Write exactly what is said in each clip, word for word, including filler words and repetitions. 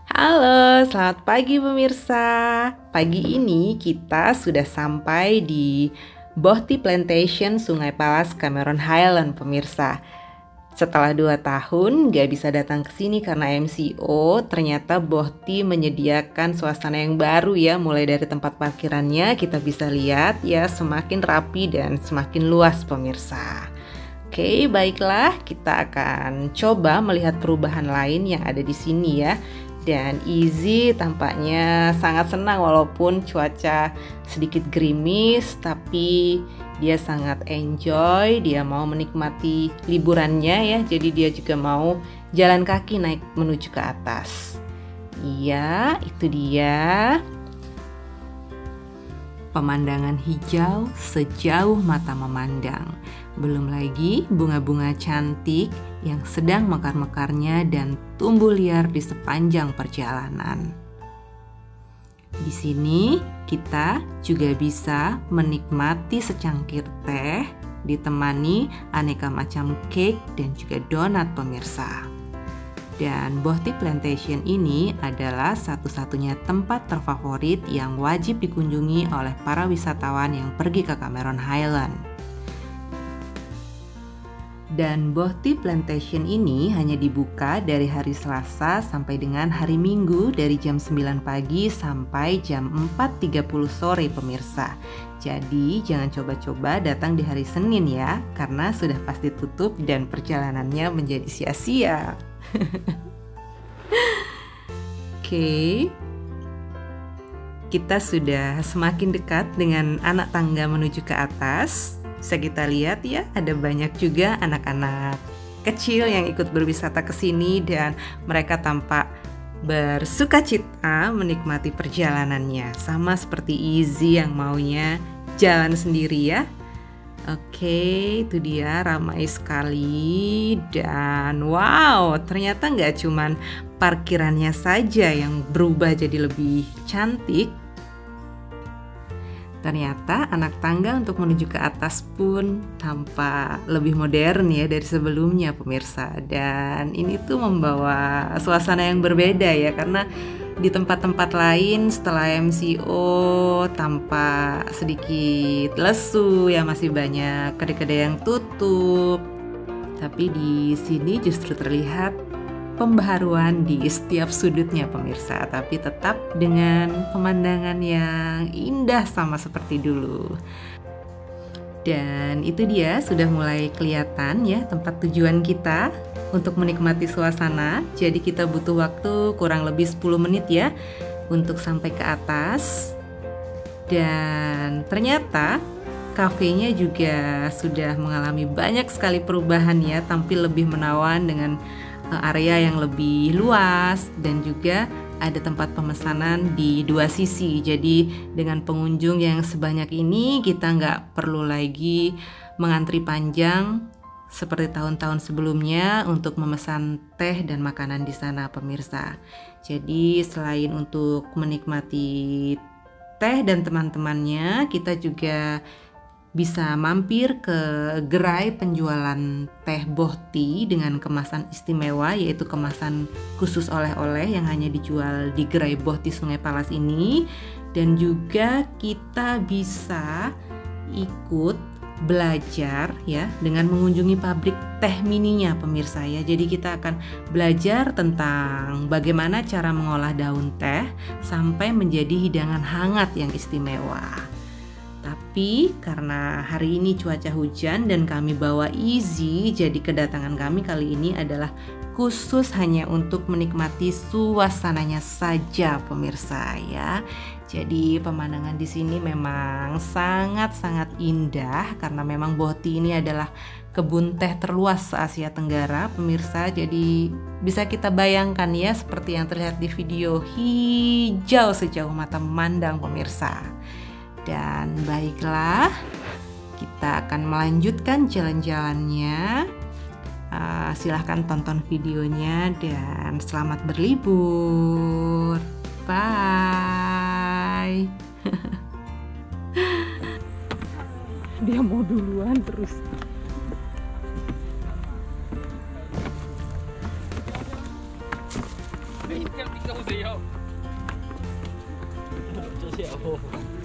Halo, selamat pagi pemirsa. Pagi ini kita sudah sampai di Bohti Plantation, Sungai Palas, Cameron Highland pemirsa. Setelah dua tahun gak bisa datang ke sini karena M C O, ternyata Bohti menyediakan suasana yang baru ya. Mulai dari tempat parkirannya kita bisa lihat ya, semakin rapi dan semakin luas pemirsa. Oke, baiklah, kita akan coba melihat perubahan lain yang ada di sini ya. Dan Izzy tampaknya sangat senang walaupun cuaca sedikit gerimis, tapi dia sangat enjoy, dia mau menikmati liburannya ya. Jadi dia juga mau jalan kaki naik menuju ke atas. Iya, itu dia. Pemandangan hijau sejauh mata memandang. Belum lagi bunga-bunga cantik yang sedang mekar-mekarnya dan tumbuh liar di sepanjang perjalanan. Di sini kita juga bisa menikmati secangkir teh ditemani aneka macam cake dan juga donat pemirsa. Dan Bohti Plantation ini adalah satu-satunya tempat terfavorit yang wajib dikunjungi oleh para wisatawan yang pergi ke Cameron Highland. Dan Bohti Plantation ini hanya dibuka dari hari Selasa sampai dengan hari Minggu dari jam sembilan pagi sampai jam empat tiga puluh sore pemirsa. Jadi jangan coba-coba datang di hari Senin ya, karena sudah pasti tutup dan perjalanannya menjadi sia-sia. Oke, kita sudah semakin dekat dengan anak tangga menuju ke atas. Bisa kita lihat ya, ada banyak juga anak-anak kecil yang ikut berwisata ke sini dan mereka tampak bersukacita menikmati perjalanannya, sama seperti Izzy yang maunya jalan sendiri ya. Oke, itu dia, ramai sekali. Dan wow, ternyata nggak cuman parkirannya saja yang berubah jadi lebih cantik. Ternyata anak tangga untuk menuju ke atas pun tampak lebih modern ya dari sebelumnya pemirsa. Dan ini tuh membawa suasana yang berbeda ya, karena di tempat-tempat lain setelah M C O tampak sedikit lesu ya, masih banyak kedai-kedai yang tutup. Tapi di sini justru terlihat pembaharuan di setiap sudutnya pemirsa, tapi tetap dengan pemandangan yang indah sama seperti dulu. Dan itu dia, sudah mulai kelihatan ya tempat tujuan kita untuk menikmati suasana. Jadi kita butuh waktu kurang lebih sepuluh menit ya untuk sampai ke atas. Dan ternyata kafenya juga sudah mengalami banyak sekali perubahan ya, tampil lebih menawan dengan area yang lebih luas dan juga ada tempat pemesanan di dua sisi. Jadi dengan pengunjung yang sebanyak ini kita nggak perlu lagi mengantri panjang seperti tahun-tahun sebelumnya untuk memesan teh dan makanan di sana pemirsa. Jadi selain untuk menikmati teh dan teman-temannya, kita juga bisa mampir ke gerai penjualan teh Bohti dengan kemasan istimewa, yaitu kemasan khusus oleh-oleh yang hanya dijual di gerai Bohti Sungai Palas ini. Dan juga kita bisa ikut belajar ya dengan mengunjungi pabrik teh mininya pemirsa ya. Jadi kita akan belajar tentang bagaimana cara mengolah daun teh sampai menjadi hidangan hangat yang istimewa. Tapi karena hari ini cuaca hujan dan kami bawa Izzy, jadi kedatangan kami kali ini adalah khusus hanya untuk menikmati suasananya saja pemirsa ya. Jadi pemandangan di sini memang sangat-sangat indah karena memang Bohti ini adalah kebun teh terluas se-Asia Tenggara pemirsa. Jadi bisa kita bayangkan ya seperti yang terlihat di video, hijau sejauh mata memandang pemirsa. Dan baiklah, kita akan melanjutkan jalan-jalannya. Uh, silahkan tonton videonya dan selamat berlibur. Bye. Dia mau duluan terus. 你这样你跟我谁要？这些哦。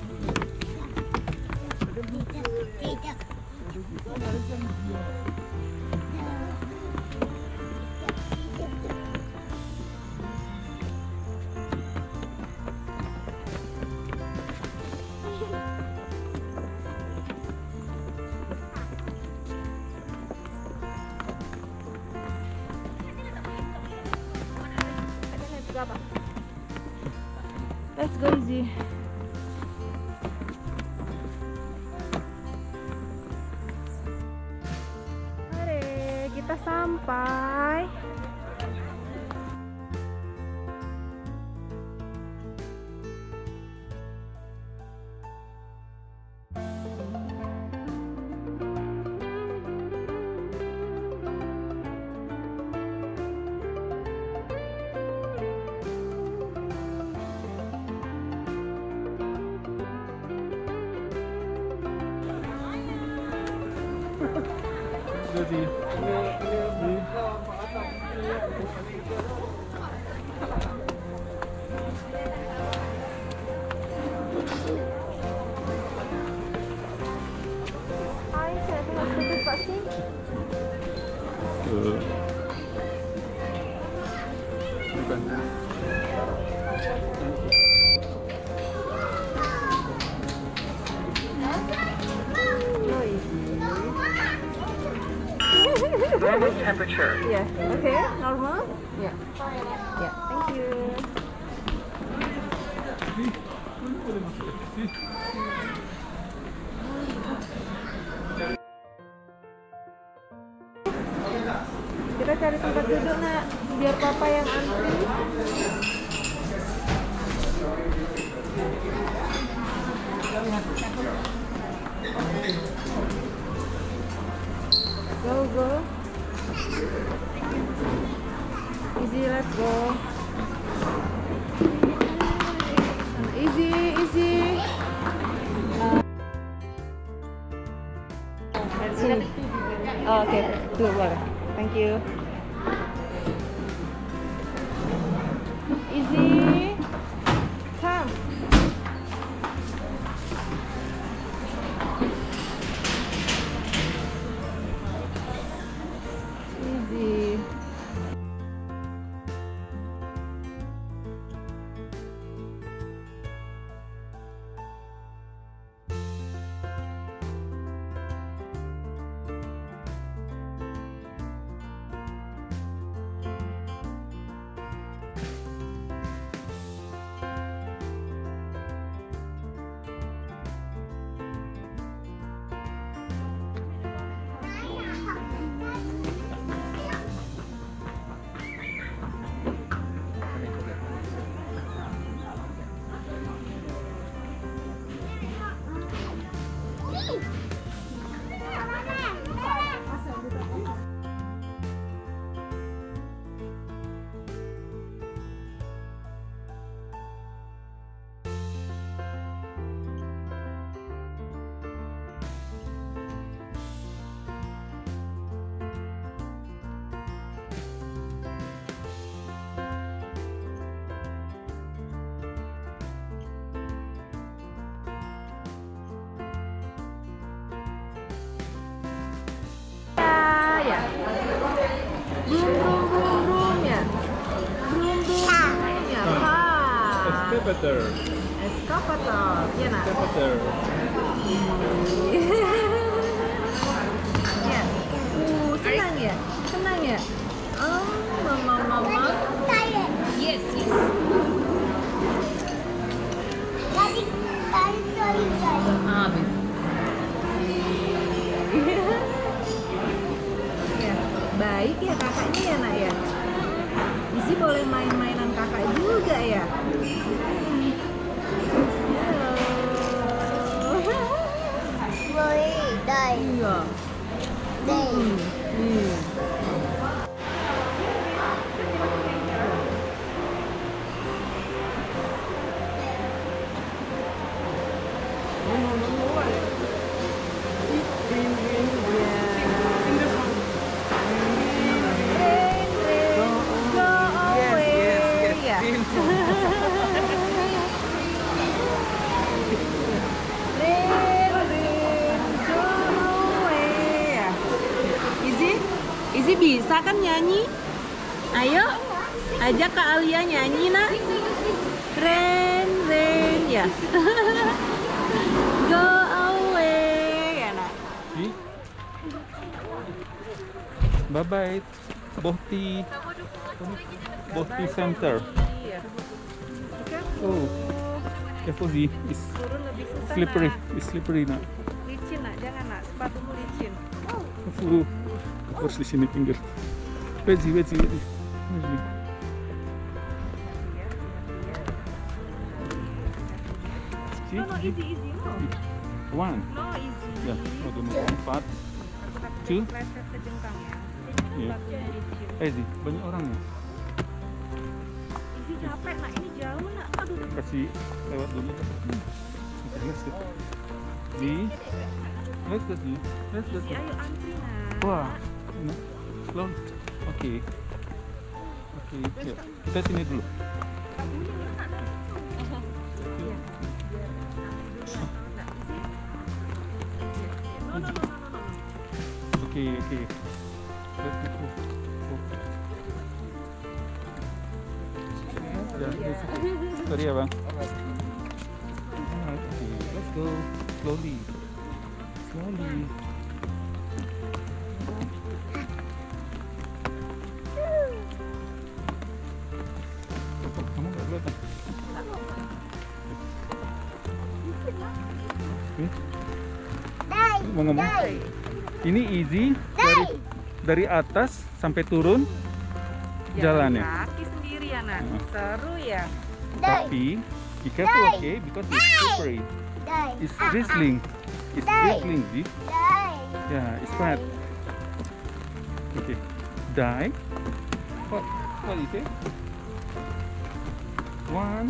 Let's go easy. Oke, kita sampai. Jadi, ini ini Hai, saya tengah tutup Pak sih. bukan. Normal temperature. Yeah. Okay. Normal. Yeah. Yeah. Thank you. Kita cari tempat duduk nak, biar papa yang antri. Go go. Easy, let's go. Easy, easy. Sini. Oh, oke, okay. Dua. Thank you. Easy. Come. Easy. Ya. Brum brum brum brum ya. Brum brum brum ya. Pak. Excavator. Excavator. Ya nak. Excavator. Ya. Uh, senang ya. Senang ya. Oh, mama mama. Yes yes. Ah, baik ya kakaknya ya nak ya. Isi boleh main-mainan kakak juga ya. Boleh, dai. Iya. Dai. Hmm. Bisa kan nyanyi? Ayo, ajak Kak Alia nyanyi nak. Rain, rain, ya. Go away, ya nak. Bye bye, Bohti. Bohti Center. Oh, careful Zi, it's Turun lebih susah slippery, nak. it's slippery nak. Licin nak, jangan nak. Sepatumu licin. Careful, harus di sini pinggir. Wait Zi, wait Zi, wait Zi. Wait, Zi. Zi, No, no, Zi. easy, easy. No, One, no, easy. ya, oke, empat. Two. Pleset ke jengkang ya. Iya. Sepatumu licin. Eh Zi, banyak orang ya. Easy capek nak, ini jauh nak. Aduh, Kasih lewat dulu. Let's go. Zi, let's go Zi, let's go. easy, ayo antri nak. Wah, ini slow. Oke, oke, ya. Kita sini dulu. No, no, no, no, no, no. Oke, oke. Let's go. Ya, sorry ya bang. Alright, oke, let's go. Slowly, slowly. Kamu nggak kelihatan? Oke. Mau ngomong? Ini easy dari dari atas sampai turun jalannya. Kaki sendiri ya nak. Hmm. Seru ya. Tapi be careful, okay? Because it's slippery. It's drizzling. It's drizzling, Zi. Yeah, it's wet. Okay. Die. What? What is it? One,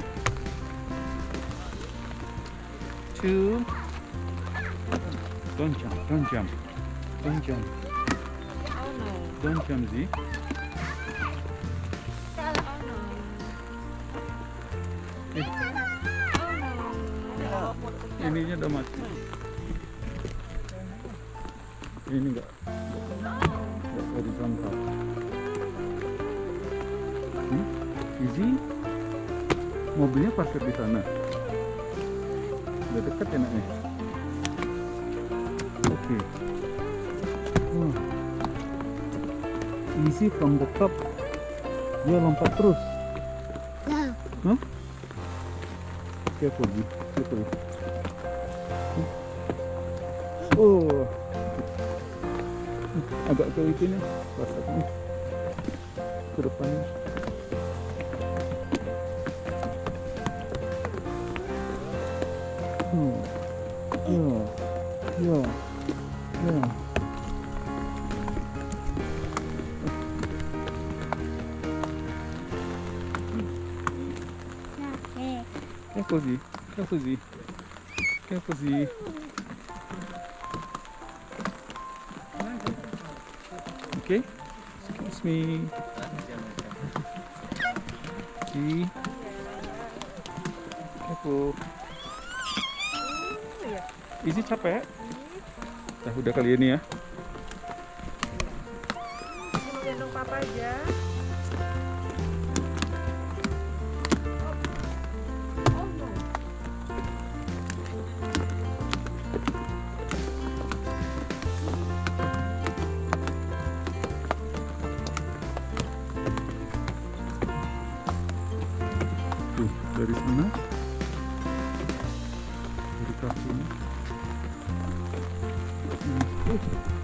two. Don't jump. Don't jump. Don't jump. Oh no. Don't jump, Zi. Oh no. Eh, Oh no. ininya udah mati. Ini enggak. Enggak horizontal. Hmm? Easy. Mobilnya parkir di sana. Udah dekat enaknya. Oke. Wah. Easy from the top. Dia lompat terus. Hah? Careful, Ji. Careful. Oh. Agak ke itu nih, rasanya ke depannya. Hmm. Ya, ya, ya. Careful, Ji. Careful, Ji. Careful, Ji. Okay. Excuse me. Ji. Careful. Easy capek? Nah, udah kali ini ya. Mau gendong papa aja. Oh no. Tuh, dari sana. Dari kakinya. Hmm. Uh.